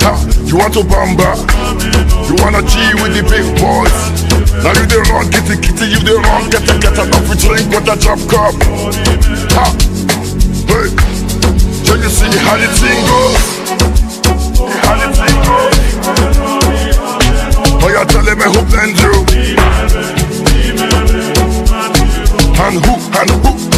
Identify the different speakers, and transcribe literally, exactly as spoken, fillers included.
Speaker 1: Ha, you want to bamba? You wanna G with the big boys? Now you the wrong kitty kitty, you the wrong getter getter. Don't we drink with a drop cup? Ha, hey, can you see how the thing goes? How the thing goes? Oh, you tell me who blend you? And who, and who?